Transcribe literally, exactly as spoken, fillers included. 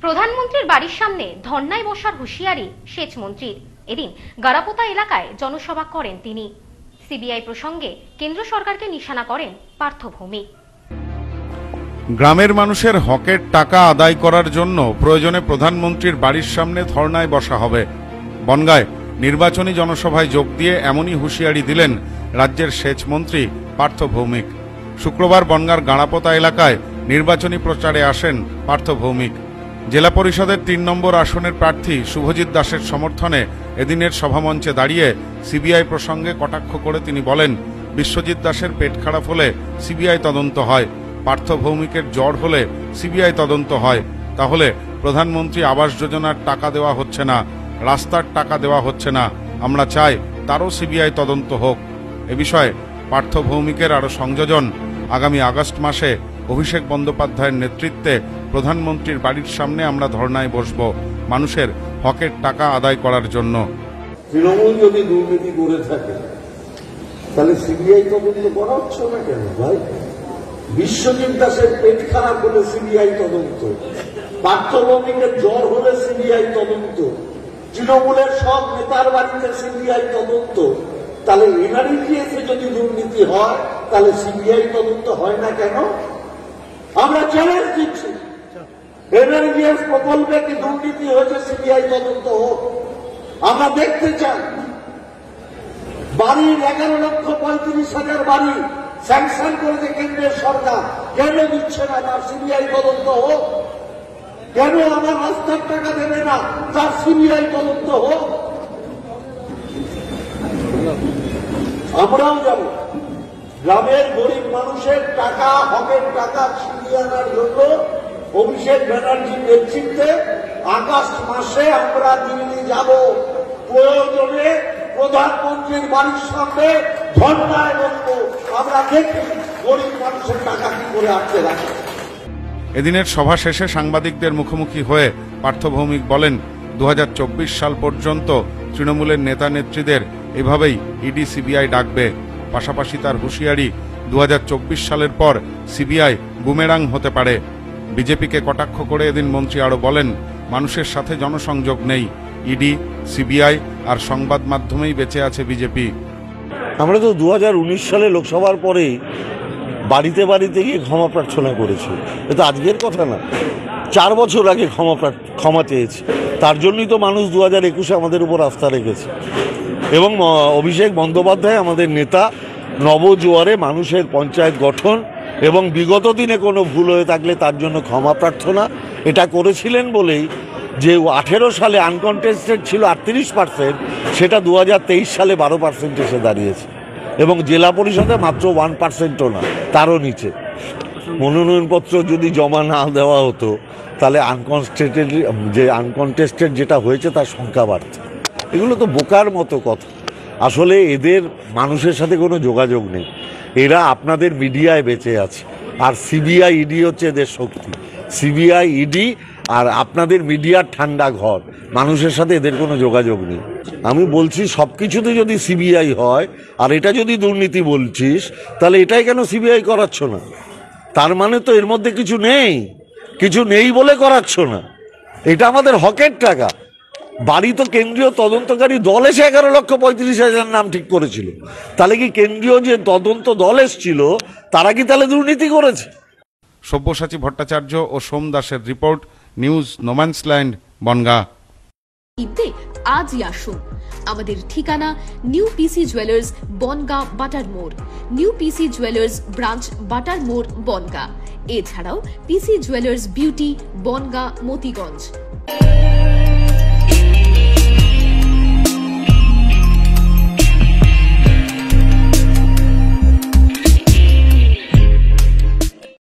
প্রধানমন্ত্রীর বাড়ির সামনে ধর্নায় বসার হুঁশিয়ারি সেচ মন্ত্রীর। এদিন গারাপোতা এলাকায় জনসভা করেন তিনি। সিবিআই প্রসঙ্গে কেন্দ্র সরকারকে নিশানা করেন পার্থ ভৌমিক। গ্রামের মানুষের হকের টাকা আদায় করার জন্য প্রয়োজনে প্রধানমন্ত্রীর বাড়ির সামনে ধর্নায় বসা হবে। বনগাঁয় নির্বাচনী জনসভায় যোগ দিয়ে এমনই হুঁশিয়ারি দিলেন রাজ্যের সেচ মন্ত্রী পার্থ ভৌমিক। শুক্রবার বনগাঁর গারাপোতা এলাকায় নির্বাচনী প্রচারে আসেন পার্থ ভৌমিক। জেলা পরিষদের তিন নম্বর আসনের প্রার্থী শুভজিৎ দাসের সমর্থনে এদিনের সভামঞ্চে দাঁড়িয়ে সিবিআই প্রসঙ্গে কটাক্ষ করে তিনি বলেন, বিশ্বজিৎ দাসের পেট খারাপ হলে সিবিআই তদন্ত হয়, পার্থ ভৌমিকের জ্বর হলে সিবিআই তদন্ত হয়, তাহলে প্রধানমন্ত্রী আবাস যোজনার টাকা দেওয়া হচ্ছে না, রাস্তার টাকা দেওয়া হচ্ছে না, আমরা চাই তারও সিবিআই তদন্ত হোক। এ বিষয়ে পার্থ ভৌমিকের আরো সংযোজন, আগামী আগস্ট মাসে অভিষেক বন্দ্যোপাধ্যায়ের নেতৃত্বে প্রধানমন্ত্রীর বাড়ির সামনে আমরা ধর্নায় বসব মানুষের হকের টাকা আদায় করার জন্য। তৃণমূল যদি দুর্নীতি করে থাকে তাহলে সিবিআই তদন্ত করা হচ্ছে না কেন ভাই? বিশ্বজিৎ দাসের পেট খারাপ হলে সিবিআই তদন্ত, পার্থ ভৌমিকের জ্বর হলে সিবিআই তদন্ত, তৃণমূলের সব নেতার বাড়িতে সিবিআই তদন্ত, তাহলে এনআরইজিএসে যদি দুর্নীতি হয় তাহলে সিবিআই তদন্ত হয় না কেন? আমরা চ্যালেঞ্জ দিচ্ছি, এনআরইজিএস প্রকল্পে কি দুর্নীতি হয়েছে সিবিআই তদন্ত হোক। আমরা দেখতে চাই বাড়ির এগারো লক্ষ পঁয়ত্রিশ হাজার বাড়ি স্যাংশন করেছে কেন্দ্রের সরকার, কেন দিচ্ছে না তার সিবিআই তদন্ত হোক? কেন আমার রাস্তার টাকা দেবে না তার সিবিআই তদন্ত হোক? আমরাও যাব গ্রামের গরিব মানুষের টাকা, হকের টাকা ছিনিয়ে আনার জন্য অভিষেক ব্যানার্জির নেতৃত্বে আগস্ট মাসে আমরা দিল্লি যাব। প্রয়োজনে প্রধানমন্ত্রীর বাড়ির সামনে ধর্নায় বসবো। আমরা দেখি গরিব মানুষের টাকা কি করে আটকে রাখে। এদিনের সভা শেষে সাংবাদিকদের মুখোমুখি হয়ে পার্থ ভৌমিক বলেন, দু হাজার চব্বিশ সাল পর্যন্ত তৃণমূলের নেতা নেত্রীদের এভাবেই ইডি সিবিআই ডাকবে। পাশাপাশি তার হুঁশিয়ারি, দু হাজার চব্বিশ সালের পর সিবিআই বুমেরাং হতে পারে। বিজেপিকে কটাক্ষ করে এদিন মন্ত্রী আরো বলেন, মানুষের সাথে জনসংযোগ নেই, ইডি, সিবিআই আর সংবাদ মাধ্যমেই বেঁচে আছে বিজেপি। আমরা তো দু হাজার উনিশ সালে লোকসভার পরে বাড়িতে বাড়িতে গিয়ে ক্ষমা প্রার্থনা করেছি। এটা আজকের কথা না, চার বছর আগে ক্ষমা ক্ষমা চেয়েছি। তার জন্যই তো মানুষ দু হাজার একুশে আমাদের উপর আস্থা রেখেছে। এবং অভিষেক বন্দ্যোপাধ্যায় আমাদের নেতা, নবজোয়ারে মানুষের পঞ্চায়েত গঠন এবং বিগত দিনে কোনো ভুল হয়ে থাকলে তার জন্য ক্ষমা প্রার্থনা এটা করেছিলেন বলেই যে আঠেরো সালে আনকনটেস্টেড ছিল আটত্রিশ পার্সেন্ট, সেটা দু হাজার তেইশ সালে বারো পার্সেন্ট এসে দাঁড়িয়েছে এবং জেলা পরিষদে মাত্র ওয়ান পার্সেন্টও না, তারও নিচে। মনোনয়নপত্র যদি জমা না দেওয়া হতো তাহলে আনকনটেস্টেড যে আনকনটেস্টেড যেটা হয়েছে তার সংখ্যা বাড়ছে। এগুলো তো বোকার মতো কথা। আসলে এদের মানুষের সাথে কোনো যোগাযোগ নেই, এরা আপনাদের মিডিয়ায় বেঁচে আছে। আর সিবিআই ইডি হচ্ছে এদের শক্তি। সিবিআই ইডি আর আপনাদের মিডিয়ার ঠান্ডা ঘর, মানুষের সাথে এদের কোনো যোগাযোগ নেই। আমি বলছি সব কিছুতে যদি সিবিআই হয় আর এটা যদি দুর্নীতি বলছিস, তাহলে এটাই কেন সিবিআই করাচ্ছ না? তার মানে তো এর মধ্যে কিছু নেই, কিছু নেই বলে করাচ্ছ না। এটা আমাদের হকের টাকা। বাড়ি তো কেন্দ্রীয় তদন্তকারী দল এসে এগারো লক্ষ পঁয়ত্রিশ হাজার নাম ঠিক করেছিল। তাহলে কি কেন্দ্রীয় যে তদন্ত দল এসেছিল তারা কি তাহলে দুর্নীতি করেছে? সব্যসাচী ভট্টাচার্য ও সোম দাসের রিপোর্ট, নিউজ নোম্যান্সল্যান্ড, বনগাঁ। আজই আসুন। আমাদের ঠিকানা নিউ পিসি জুয়েলার্স, বনগাঁ বাটার মোড়। নিউ পিসি জুয়েলার্স ব্রাঞ্চ, বাটার মোড়, বনগাঁ। এছাড়াও PC jewellers beauty, Bongaon, Motiganj.